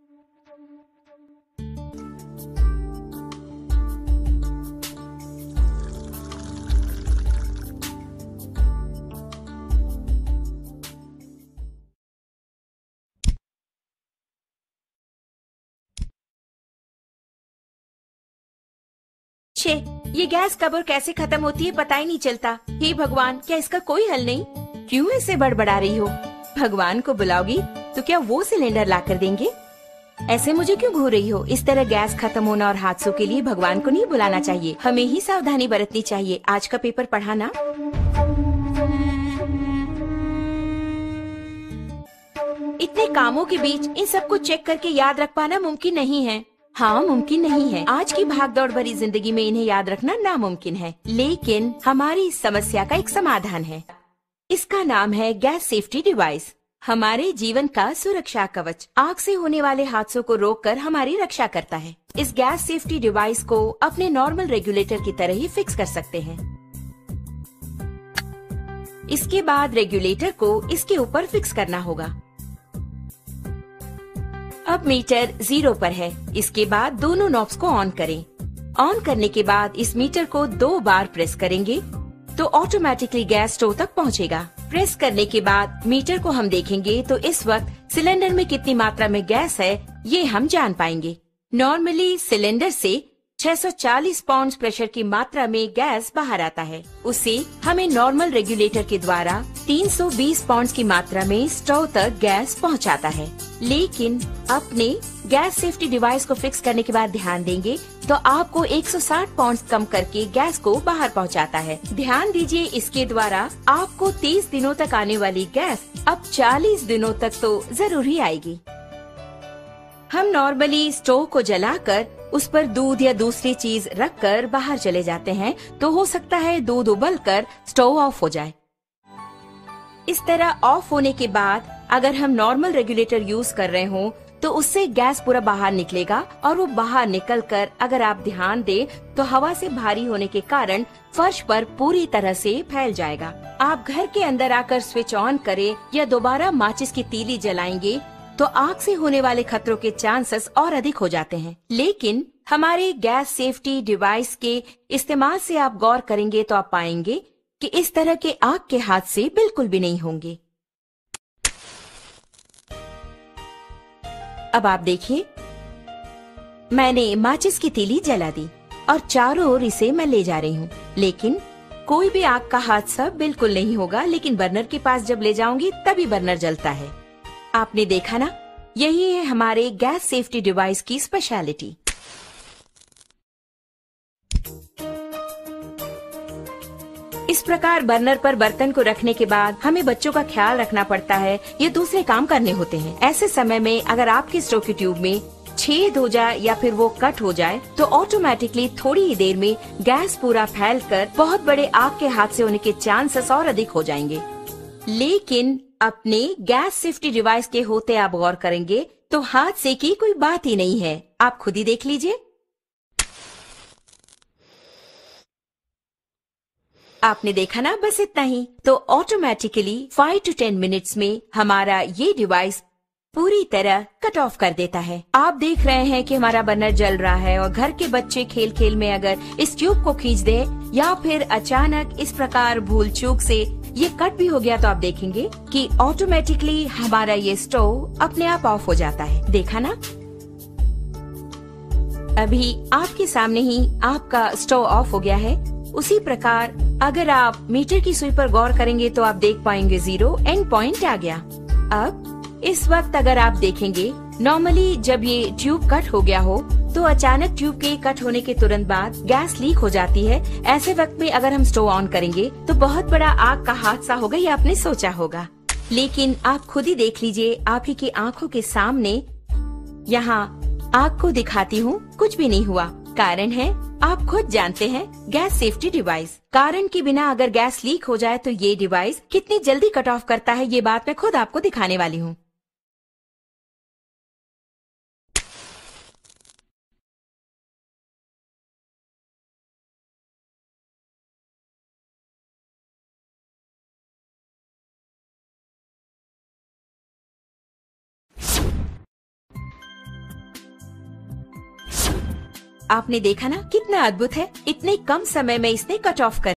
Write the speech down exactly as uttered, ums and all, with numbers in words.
छे, ये गैस कब और कैसे खत्म होती है पता ही नहीं चलता। हे भगवान, क्या इसका कोई हल नहीं? क्यों ऐसे बड़बड़ा रही हो? भगवान को बुलाओगी तो क्या वो सिलेंडर ला कर देंगे? ऐसे मुझे क्यों घूर रही हो? इस तरह गैस खत्म होना और हादसों के लिए भगवान को नहीं बुलाना चाहिए, हमें ही सावधानी बरतनी चाहिए। आज का पेपर पढ़ा ना? इतने कामों के बीच इन सबको चेक करके याद रख पाना मुमकिन नहीं है। हाँ, मुमकिन नहीं है। आज की भागदौड़ भरी जिंदगी में इन्हें याद रखना नामुमकिन है, लेकिन हमारी इस समस्या का एक समाधान है। इसका नाम है गैस सेफ्टी डिवाइस। हमारे जीवन का सुरक्षा कवच आग से होने वाले हादसों को रोककर हमारी रक्षा करता है। इस गैस सेफ्टी डिवाइस को अपने नॉर्मल रेगुलेटर की तरह ही फिक्स कर सकते हैं। इसके बाद रेगुलेटर को इसके ऊपर फिक्स करना होगा। अब मीटर जीरो पर है। इसके बाद दोनों नॉब्स को ऑन करें। ऑन करने के बाद इस मीटर को दो बार प्रेस करेंगे तो ऑटोमेटिकली गैस स्टोव तक पहुंचेगा। प्रेस करने के बाद मीटर को हम देखेंगे तो इस वक्त सिलेंडर में कितनी मात्रा में गैस है ये हम जान पाएंगे। नॉर्मली सिलेंडर से छह सौ चालीस पाउंड प्रेशर की मात्रा में गैस बाहर आता है। उसे हमें नॉर्मल रेगुलेटर के द्वारा तीन सौ बीस पाउंड की मात्रा में स्टोव तक गैस पहुंचाता है। लेकिन अपने गैस सेफ्टी डिवाइस को फिक्स करने के बाद ध्यान देंगे तो आपको एक सौ साठ पाउंड कम करके गैस को बाहर पहुंचाता है। ध्यान दीजिए, इसके द्वारा आपको तीस दिनों तक आने वाली गैस अब चालीस दिनों तक तो जरूर ही आएगी। हम नॉर्मली स्टोव को जलाकर उस पर दूध या दूसरी चीज रखकर बाहर चले जाते हैं तो हो सकता है दूध उबलकर स्टोव ऑफ हो जाए। इस तरह ऑफ होने के बाद अगर हम नॉर्मल रेगुलेटर यूज कर रहे हो तो उससे गैस पूरा बाहर निकलेगा और वो बाहर निकलकर अगर आप ध्यान दें तो हवा से भारी होने के कारण फर्श पर पूरी तरह से फैल जाएगा। आप घर के अंदर आकर स्विच ऑन करें या दोबारा माचिस की तीली जलाएंगे तो आग से होने वाले खतरों के चांसेस और अधिक हो जाते हैं। लेकिन हमारे गैस सेफ्टी डिवाइस के इस्तेमाल से आप गौर करेंगे तो आप पाएंगे कि इस तरह के आग के हादसे बिल्कुल भी नहीं होंगे। अब आप देखिए, मैंने माचिस की तीली जला दी और चारों ओर इसे मैं ले जा रही हूँ, लेकिन कोई भी आग का हादसा बिल्कुल नहीं होगा। लेकिन बर्नर के पास जब ले जाऊंगी तभी बर्नर जलता है। आपने देखा ना, यही है हमारे गैस सेफ्टी डिवाइस की स्पेशलिटी। इस प्रकार बर्नर पर बर्तन को रखने के बाद हमें बच्चों का ख्याल रखना पड़ता है, ये दूसरे काम करने होते हैं। ऐसे समय में अगर आपके स्टोव की ट्यूब में छेद हो जाए या फिर वो कट हो जाए तो ऑटोमेटिकली थोड़ी ही देर में गैस पूरा फैलकर बहुत बड़े आग के हादसे होने के चांसेस और अधिक हो जाएंगे। लेकिन अपने गैस सेफ्टी डिवाइस के होते आप गौर करेंगे तो हादसे की कोई बात ही नहीं है। आप खुद ही देख लीजिए। आपने देखा ना, बस इतना ही। तो automatically five to ten minutes में हमारा ये डिवाइस पूरी तरह कट ऑफ कर देता है। आप देख रहे हैं कि हमारा बर्नर जल रहा है और घर के बच्चे खेल खेल में अगर इस ट्यूब को खींच दे या फिर अचानक इस प्रकार भूल चूक से ये कट भी हो गया तो आप देखेंगे कि ऑटोमेटिकली हमारा ये स्टोव अपने आप ऑफ हो जाता है। देखा ना, अभी आपके सामने ही आपका स्टोव ऑफ हो गया है। उसी प्रकार अगर आप मीटर की सुई पर गौर करेंगे तो आप देख पाएंगे जीरो एंड पॉइंट आ गया। अब इस वक्त अगर आप देखेंगे, नॉर्मली जब ये ट्यूब कट हो गया हो तो अचानक ट्यूब के कट होने के तुरंत बाद गैस लीक हो जाती है। ऐसे वक्त में अगर हम स्टोव ऑन करेंगे तो बहुत बड़ा आग का हादसा होगा, ये आपने सोचा होगा। लेकिन आप खुद ही देख लीजिए, आप ही की आंखों के सामने यहाँ आग को दिखाती हूँ, कुछ भी नहीं हुआ। कारण है, आप खुद जानते हैं, गैस सेफ्टी डिवाइस। कारण के बिना अगर गैस लीक हो जाए तो ये डिवाइस कितनी जल्दी कट ऑफ करता है, ये बात मैं खुद आपको दिखाने वाली हूँ। आपने देखा ना कितना अद्भुत है, इतने कम समय में इसने कट ऑफ कर